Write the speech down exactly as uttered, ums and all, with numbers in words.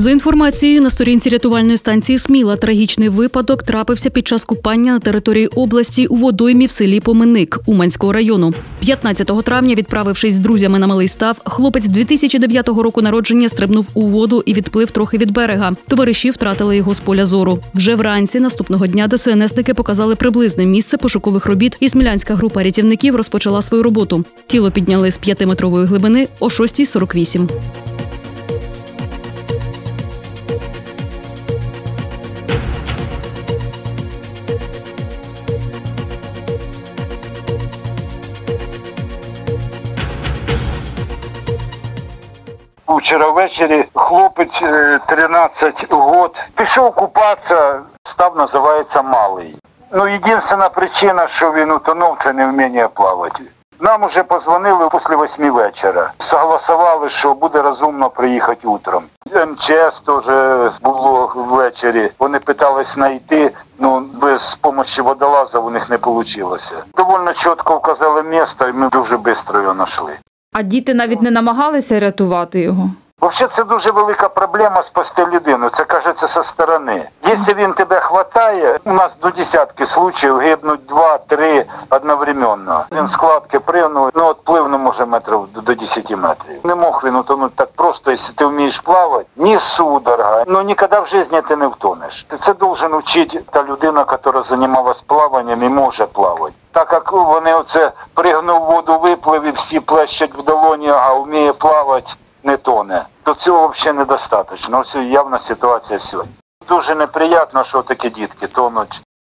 За інформацією на сторінці рятувальної станції Сміла, трагічний випадок трапився під час купання на території області у водоймі в селі Поминик Уманського району. п'ятнадцятого травня, відправившись з друзями на Малий Став, хлопець дві тисячі дев'ятого року народження стрибнув у воду і відплив трохи від берега. Товариші втратили його з поля зору. Вже вранці наступного дня ДСНСники показали приблизне місце пошукових робіт, і смілянська група рятівників розпочала свою роботу. Тіло підняли з п'ятиметрової глибини о шостій сорок вісім. Вчора ввечері хлопець тринадцять років пішов купатися, став, називається Малий. Ну, єдина причина, що він утонув, це невміння плавати. Нам уже позвонили після восьми вечора. Согласували, що буде розумно приїхати утром. ем че ес теж було ввечері. Вони питались знайти, ну без допомоги водолаза у них не вийшло. Доволі чітко вказали місце, і ми дуже швидко його знайшли. А діти навіть не намагалися рятувати його? Взагалі, це дуже велика проблема спасти людину, це кажеться зі сторони. Якщо він тебе хватає, у нас до десятки случаїв гибнуть два-три одновременно. Він з складки пригнув, ну от плив не може метрів до десяти метрів. Не мог він утонути так просто, якщо ти вмієш плавати, ні судорога, ну ніколи в житті ти не втонеш. Це должен вчити та людина, яка займалась плаванням і може плавати. Так як вони оце пригнув воду, виплив і всі плещуть в долоні, а вміє плавати, не тоне, то цього взагалі недостатньо. Ось явна ситуація сьогодні. Дуже неприємно, що такі дітки тонуть.